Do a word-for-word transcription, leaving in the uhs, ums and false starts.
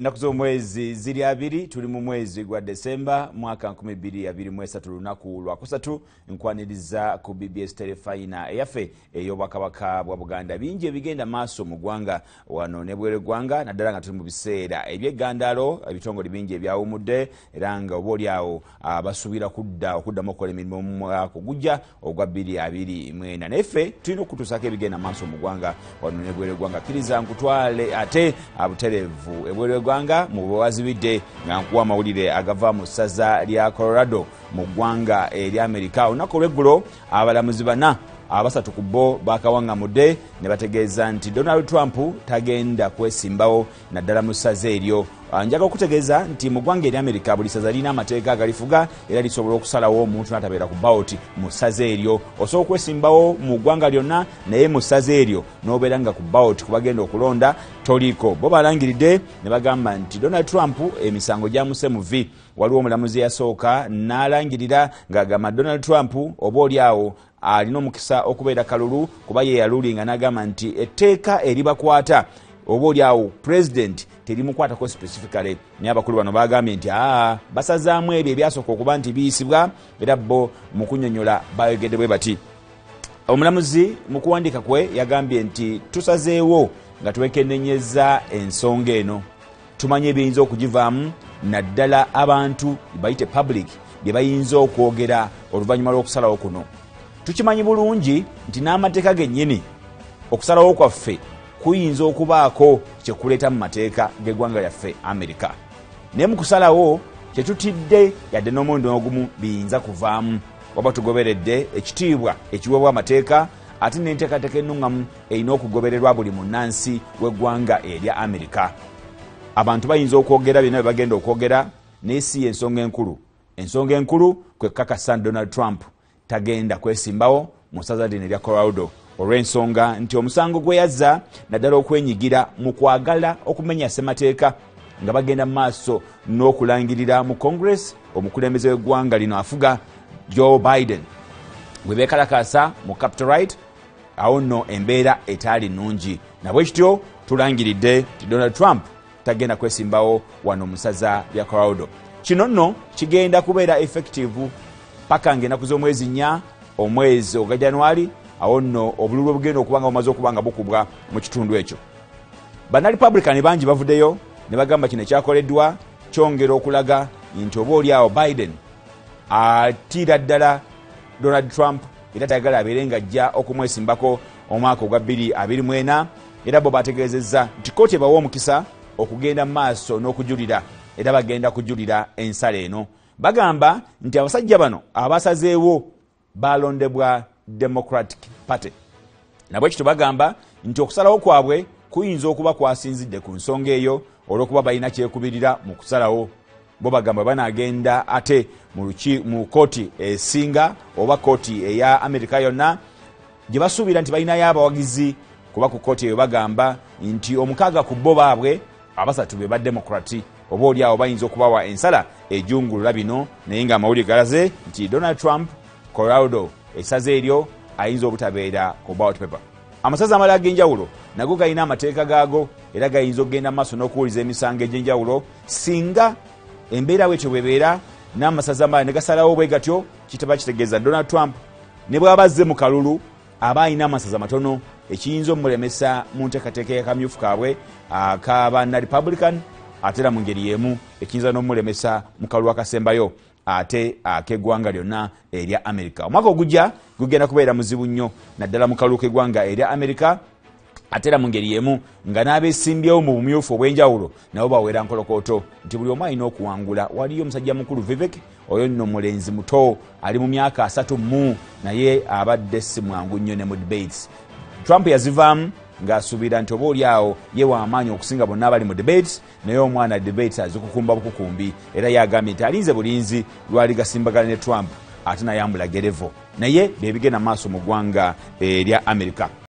Naku z'omwezi ziri abiri tuli mu mwezi gwa Desemba mwaka nkumi bbiri abiri mu esatu lunaku lwa kusatu nkwaniriza ku B B S Terefayina eyaffe ey'obwakabaka bwa Buganda. Bingi ebigenda maaso mu ggwanga wano ne bwere ggwanga naddala nga tuli mu biseera eby'eggandaalo ebitongole bingi ebyawumudde era nga oboolyawo basuubira kudda okuddamu okukola emirimu mu mwaka ogujja ogwa bbiri abiri mu ena. Naffe tulina okutuusako ebigenda maaso mu ggwanga wano ne bwere ggwanga. Kkiriza nkutwale ate abutereevu ebwere ggwanga mu bwazibidde nga nkuwa amawulire agava mu ssaza lya Colorado mu ggwanga erya Amerika. Olunaku olw'eggulo abalamuzi bana abasatu ku bo bakawaŋŋamudde ne bategeeza nti Donald Trump tagenda kwesimbawo naddala mu ssaza eryo. Njaga okutegeeza nti mu ggwanga erya Amerika buli ssaza lirina amateeka agalifuga era lisobola okusalawo omuntu n'atabeera ku bawoti mu ssaza eryo. Osobola okwesimbawo mu ggwanga lyonna naye mu ssaza eryo n'obeera nga ku bawoti kubagenda okulonda toliko. Bo balangiridde ne bagamba nti Donald Trump emisango gyamuse mu vi. Waliwo omulamuzi yasooka n'alangirira ng'agamba Donald Trump oboolyawo alina omukisa okubeera kalulu kuba ye yalulinga n'agamba nti etteeka eribakwata oboolyawo president terimukwatako specifically. Naye abakulu bano bagambye nti aa basazaamu ebyo ebyasooka okuba nti biyisibwa era bo mu kunnyonnyola bayogedde bwe bati. Omulamuzi mu kuwandiika kwe yagambye nti tusazeewo nga twekennenyeza ensonga eno, tumanye ebiyinza okugivaamu naddala abantu bayite public bye bayinza okwogera oluvannyuma lw'okusalawo kuno. Tukimanyi bulungi nti n'amateeka gennyini okusalawo kwaffe kuyinza okubaako kyekuleeta mu mateeka g'eggwanga lyaffe Amerika. Naye mu kusalawo kyetutidde yadde n'omulundi ogumu biyinza kuvaamu waba tugoberedde ekitiibwa ekiweebwa amateeka ate n'enteekateeka ennungamu erina okugobererwa buli munnansi w'eggwanga erya Amerika. Abantu bayinza okwogera byonna bye bagenda okwogera naye si y'ensonga enkulu. Ensonga enkulu kwe kukakasa Donald Trump tagenda kwesimbawo mu ssaza lino erya Colorado olw'ensonga nti omusango gwe yazza naddala okwenyigira mu kwagala okumenya ssemateeka nga bagenda mu maaso n'okulangirira mu Congress omukulembeze w'eggwanga lino afuga Joe Biden bwe beekalakaasa mu Capitol Right. Awo nno embeera etaali nnungi nabwe kityo tulangiridde nti Donald Trump tagenda kwesimbawo wano mu ssaza lya Colorado. Kino nno kigenda kubeera effective paka ng'ennaku z'omwezi nnya omwezi ogwa January. Awo nno obululu obugenda okuba nga bumaze okuba nga bukubwa mu kitundu ekyo. Bana Republican bangi bavuddeyo ne bagamba kino ekyakoleddwa kyongera okulaga nti oboolyawo Biden atiira ddala Donald Trump era tayagala abeere ng'ajja okumwesimbako omwaka ogwa bbiri abiri mu ena. Era bo bategeezezza nti kkooti ebawa omukisa okugenda mu maaso n'okujulira era bagenda kujulira ensala eno. Bagamba nti abasajja bano abasazeewo balondebwa Democratic Party. Nabwe kityo bagamba nti okusalawo kwabwe kuyinza okuba kwasinzidde ku nsonga eyo olw'okuba balina kyekubirira mu kusalawo. Bo bagamba banaagenda ate mu kkooti esinga oba kkooti eya Amerika yonna gye basuubira nti balinayo abawagizi kuba ku kkooti eyo bagamba nti omukaaga ku bo baabwe abasatu be Bademokrati oboolyawo bayinza okubawa ensala ejungulula bino. Naye ng'amawulire galaze nti Donald Trump Colorado essaza eryo ayinza obutabeera ku ballot paper. Amasaza amalala ag'enjawulo nago galina amateeka gaago era gayinza okugenda mu maaso n'okuwuliza emisango egy'enjawulo singa embeera bwetyo bwebeera n'amasaza amalala ne gasalawo bwe gatyo. Kitaba kitegeeza Donald Trump ne bw'aba azze mu kalulu aba alina amasaza matono ekiyinza omulemesa mu nteekateeka y'akamyufu kaabwe ak'abanna Republican ate era mu ngeri y'emu ekiyinza n'omulemesa mu kalulu akasembayo ate ak'eggwanga lyonna erya Amerika. Omwaka ogujja gugenda kubeera muzibu nnyo naddala mu kalulu k'eggwanga erya Amerika ate era mu ngeri y'emu nga n'abeesimbyewo mu bumyufu obw'enjawulo nabo baweera nkolokooto nti buli omu alina okuwangula. Waliyo omusajja mukulu Vivek, oyo nno mulenzi muto ali mu myaka asatu mu naye abadde si mwangu nnyo ne mu debates. Trump yazivaamu ng'asuubira nti oboolyawo ye w'amaanyi okusinga bonna abali mu debates naye omwana debates azikukumba bukukumbi era yagambye nti alinze bulinzi lwali gasimbagana ne Trump ate nayambula gerevo naye bye bigenda maaso mu ggwanga erya Amerika.